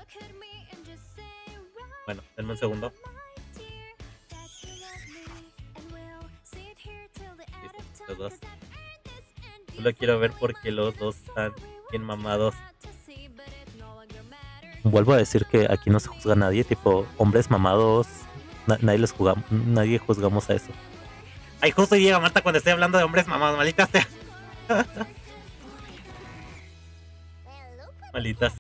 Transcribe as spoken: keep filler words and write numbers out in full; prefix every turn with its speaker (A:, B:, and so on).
A: Bueno, denme un segundo. Listo, los dos. Solo quiero ver porque los dos están bien mamados. Vuelvo a decir que aquí no se juzga a nadie, tipo, hombres mamados, na- nadie los jugamos, nadie juzgamos a eso. Ay, justo llega Marta cuando estoy hablando de hombres mamados, maldita sea. Maldita